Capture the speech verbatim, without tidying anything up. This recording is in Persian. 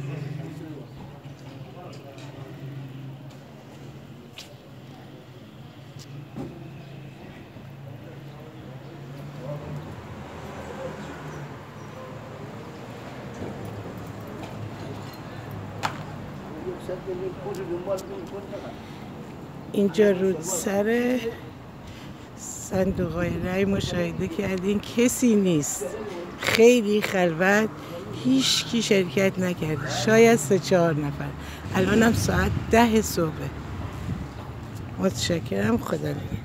اینجا رو سر صندوق‌های رای مشاهده کردین کسی نیست، خیلی خلوت، هیچ کی شرکت نکرده، شاید سه چهار نفر. الانم ساعت ده صبح. متشکرم، خدا نگهدار.